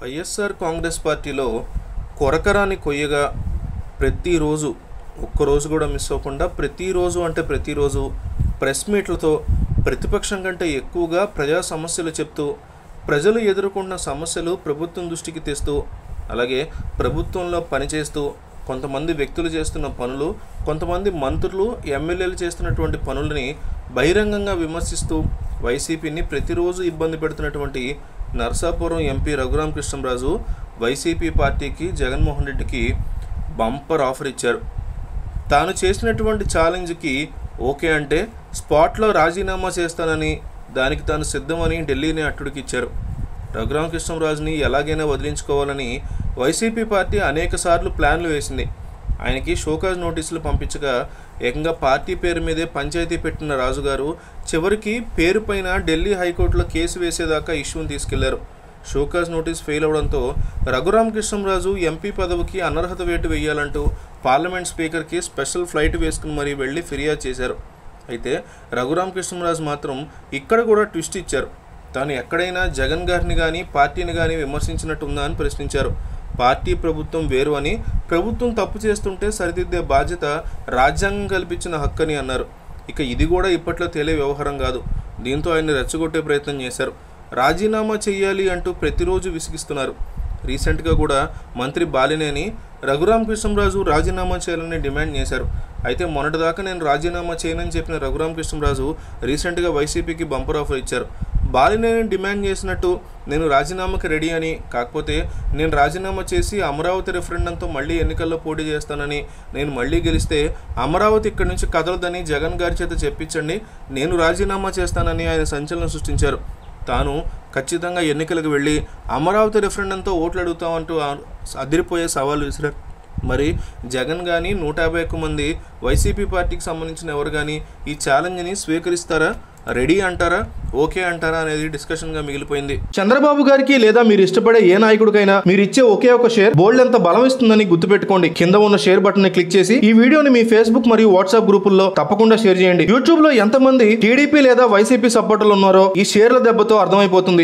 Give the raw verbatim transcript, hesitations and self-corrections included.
వైఎస్ఆర్ కాంగ్రెస్ పార్టీలో కొరకరాని కొయ్యగా ప్రతిరోజు ఒక్కరోజు కూడా మిస్ అవ్వకుండా ప్రతిరోజు అంటే ప్రతిరోజు ప్రెస్ మీట్లతో ప్రతిపక్షం కంటే ఎక్కువగా ప్రజా సమస్యలు చెప్తూ ప్రజలు ఎదుర్కొన్న సమస్యలు ప్రభుత్వం దృష్టికి తెస్తూ అలాగే ప్రభుత్వంలో పనిచేస్తూ కొంతమంది వ్యక్తులు చేస్తున్న పనులు కొంతమంది మంత్రులు ఎమ్మెల్యేలు చేస్తున్నటువంటి పనులని బహిరంగంగా విమర్శిస్తూ వైసీపీని ప్రతిరోజు ఇబ్బంది పెడుతున్నటువంటి నర్సాపురం ఎంపీ రఘురామకృష్ణంరాజు వైసీపీ పార్టీకి జగన్మోహన్ రెడ్డికి బంపర్ ఆఫర్ ఇచ్చారు. తాను చేసినటువంటి ఛాలెంజ్కి ఓకే అంటే స్పాట్లో రాజీనామా చేస్తానని దానికి తాను సిద్ధమని ఢిల్లీని అట్టుడికిచ్చారు. రఘురామకృష్ణంరాజుని ఎలాగైనా వదిలించుకోవాలని వైసీపీ పార్టీ అనేక సార్లు ప్లాన్లు వేసింది. ఆయనకి షోకాజ్ నోటీసులు పంపించగా ఏకంగా పార్టీ పేరు మీదే పంచాయతీ పెట్టిన రాజుగారు చివరికి పేరు పైన ఢిల్లీ హైకోర్టులో కేసు వేసేదాకా ఇష్యూని తీసుకెళ్లారు. షోకాజ్ నోటీస్ ఫెయిల్ అవడంతో రఘురామకృష్ణంరాజు ఎంపీ పదవికి అనర్హత వేటు వేయాలంటూ పార్లమెంట్ స్పీకర్కి స్పెషల్ ఫ్లైట్ వేసుకుని మరీ వెళ్ళి ఫిర్యాదు చేశారు. అయితే రఘురామకృష్ణంరాజు మాత్రం ఇక్కడ కూడా ట్విస్ట్ ఇచ్చారు. తాను ఎక్కడైనా జగన్ గారిని కానీ పార్టీని కానీ విమర్శించినట్టు ఉందా అని ప్రశ్నించారు. పార్టీ ప్రభుత్వం వేరు అని, ప్రభుత్వం తప్పు చేస్తుంటే సరిదిద్దే బాధ్యత రాజ్యాంగం కల్పించిన హక్కు అని అన్నారు. ఇక ఇది కూడా ఇప్పట్లో తేలే వ్యవహారం కాదు. దీంతో ఆయన రెచ్చగొట్టే ప్రయత్నం చేశారు. రాజీనామా చేయాలి అంటూ ప్రతిరోజు విసిగిస్తున్నారు. రీసెంట్గా కూడా మంత్రి బాలినేని రఘురామకృష్ణంరాజు రాజీనామా చేయాలని డిమాండ్ చేశారు. అయితే మొన్నటిదాకా నేను రాజీనామా చేయనని చెప్పిన రఘురామకృష్ణంరాజు రీసెంట్గా వైసీపీకి బంపర్ ఆఫర్ ఇచ్చారు. బాలినేని డిమాండ్ చేసినట్టు నేను రాజీనామాకి రెడీ అని, కాకపోతే నేను రాజీనామా చేసి అమరావతి రెఫరెండంతో మళ్ళీ ఎన్నికల్లో పోటీ చేస్తానని, నేను మళ్ళీ గెలిస్తే అమరావతి ఇక్కడి నుంచి కదలదని జగన్ గారి చేత చెప్పించండి, నేను రాజీనామా చేస్తానని ఆయన సంచలనం సృష్టించారు. తాను ఖచ్చితంగా ఎన్నికలకు వెళ్ళి అమరావతి రెఫరెండంతో ఓట్లు అడుగుతామంటూ అదిరిపోయే సవాలు విసిరారు. మరి జగన్ కానీ నూట యాభై ఒక్క మంది వైసీపీ పార్టీకి సంబంధించిన ఎవరు కానీ ఈ ఛాలెంజ్ని స్వీకరిస్తారా, రెడీ అంటారా, ఓకే అంటారా అనేది డిస్కషన్గా మిగిలిపోయింది. చంద్రబాబు గారికి లేదా మీరు ఇష్టపడే ఏ నాయకుడికైనా మీరు ఇచ్చే ఒకే ఒక షేర్ బోల్డ్ ఎంత బలం ఇస్తుందని గుర్తుపెట్టుకోండి. కింద ఉన్న షేర్ బటన్ ని క్లిక్ చేసి ఈ వీడియోని మీ ఫేస్బుక్ మరియు వాట్సాప్ గ్రూపుల్లో తప్పకుండా షేర్ చేయండి. యూట్యూబ్ లో ఎంతమంది టీడీపీ లేదా వైసీపీ సపోర్టర్లు ఉన్నారో ఈ షేర్ల దెబ్బతో అర్థమైపోతుంది.